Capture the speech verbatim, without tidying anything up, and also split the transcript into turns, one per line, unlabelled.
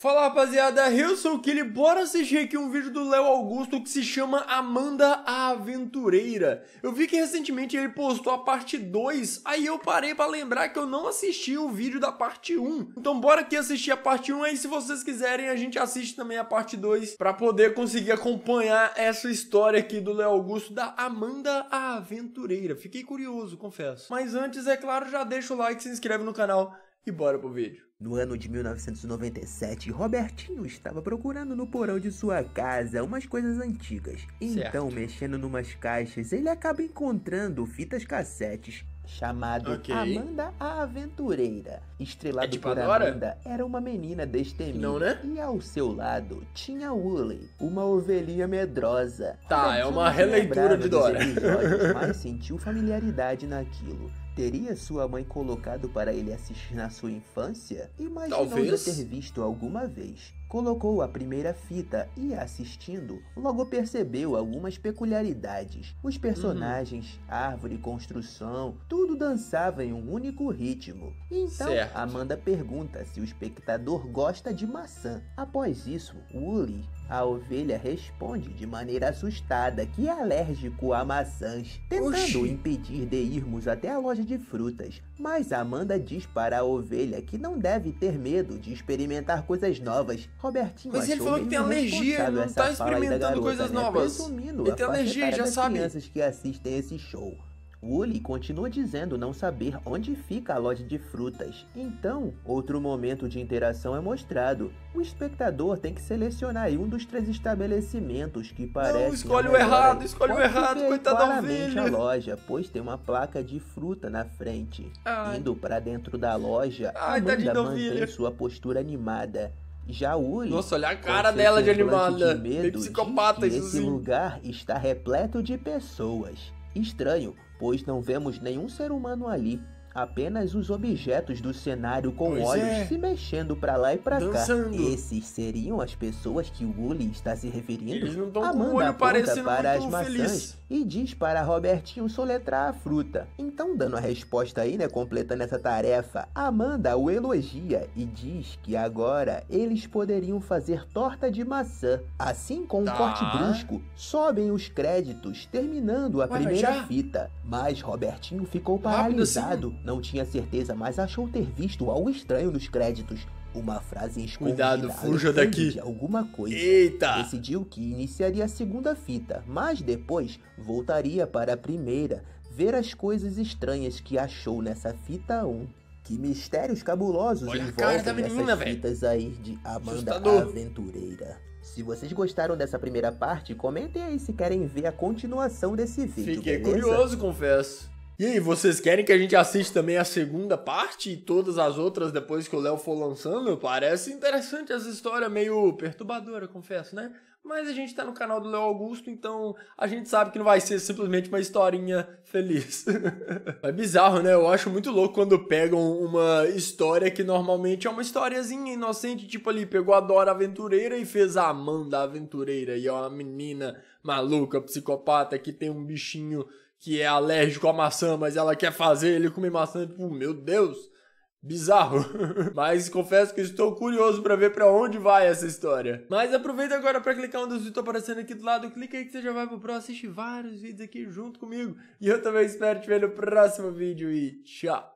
Fala rapaziada, eu sou o Kili, bora assistir aqui um vídeo do Léo Augusto que se chama Amanda a Aventureira. Eu vi que recentemente ele postou a parte dois, aí eu parei pra lembrar que eu não assisti o vídeo da parte um. Então bora aqui assistir a parte um, aí se vocês quiserem a gente assiste também a parte dois pra poder conseguir acompanhar essa história aqui do Léo Augusto da Amanda a Aventureira. Fiquei curioso, confesso. Mas antes, é claro, já deixa o like, se inscreve no canal e bora pro vídeo.
No ano de mil novecentos e noventa e sete, Robertinho estava procurando no porão de sua casa umas coisas antigas. Então, certo. Mexendo numas caixas, ele acaba encontrando fitas cassetes chamado okay. Amanda a Aventureira. Estrelado é tipo por Adora? Amanda, era uma menina destemida. Não, né? E ao seu lado tinha Wooly, uma ovelhinha medrosa.
Tá, Robertinho é uma releitura de Dora.
Mas sentiu familiaridade naquilo. Teria sua mãe colocado para ele assistir na sua infância? Imaginou já ter visto alguma vez. Colocou a primeira fita e, assistindo, logo percebeu algumas peculiaridades. Os personagens, uhum. árvore, construção, tudo dançava em um único ritmo. Então, certo. Amanda pergunta se o espectador gosta de maçã. Após isso, Wooly, a ovelha, responde de maneira assustada que é alérgico a maçãs, tentando Oxi. impedir de irmos até a loja de frutas. Mas Amanda diz para a ovelha que não deve ter medo de experimentar coisas novas. Robertinho
Mas ele falou que tem alergia, não tá experimentando garota, coisas
né?
novas.
Presumindo
ele tem alergia, já sabe.
Crianças que assistem esse show. Wooly continua dizendo não saber onde fica a loja de frutas. Então, outro momento de interação é mostrado. O espectador tem que selecionar um dos três estabelecimentos que parecem...
Não, escolhe o errado, escolhe o errado, coitado da ovelha.
A loja, pois tem uma placa de fruta na frente. Ai. Indo para dentro da loja, Ai, Amanda mantém sua postura animada. Já Wooly,
nossa, olha a cara dela de animada,
de medo,
psicopata,
diz que
isso
esse
sim.
lugar está repleto de pessoas. Estranho, pois não vemos nenhum ser humano ali, apenas os objetos do cenário com pois olhos é. se mexendo pra lá e pra Dançando. cá. Esses seriam as pessoas que o Wooly está se referindo?
Eles não tão
Amanda
com o olho
aponta para as maçãs
feliz.
e diz para Robertinho soletrar a fruta. Então, dando a resposta aí, né, completando essa tarefa, Amanda o elogia e diz que agora eles poderiam fazer torta de maçã. Assim, com um tá. corte brusco, sobem os créditos, terminando a Ué, primeira já? fita. Mas Robertinho ficou paralisado. Assim. Não tinha certeza, mas achou ter visto algo estranho nos créditos. Uma frase escondida.
Cuidado, fuja daqui.
De alguma coisa.
Eita!
Decidiu que iniciaria a segunda fita, mas depois voltaria para a primeira, ver as coisas estranhas que achou nessa fita um. Que mistérios cabulosos
Olha
envolvem
a menina,
essas fitas
véio.
aí de Amanda
Assustador.
a Aventureira. Se vocês gostaram dessa primeira parte, comentem aí se querem ver a continuação desse vídeo,
Fiquei
beleza?
curioso, confesso. E aí, vocês querem que a gente assista também a segunda parte e todas as outras depois que o Léo for lançando? Parece interessante essa história, meio perturbadora, confesso, né? Mas a gente tá no canal do Léo Augusto, então a gente sabe que não vai ser simplesmente uma historinha feliz. É bizarro, né? Eu acho muito louco quando pegam uma história que normalmente é uma historiazinha inocente, tipo ali, pegou a Dora Aventureira e fez a Amanda Aventureira. E é uma menina maluca, psicopata, que tem um bichinho que é alérgico à maçã, mas ela quer fazer ele comer maçã. Tipo, meu Deus, bizarro. Mas confesso que estou curioso pra ver pra onde vai essa história. Mas aproveita agora pra clicar onde os vídeos estão aparecendo aqui do lado. Clica aí que você já vai pro próximo, assiste vários vídeos aqui junto comigo. E eu também espero te ver no próximo vídeo e tchau.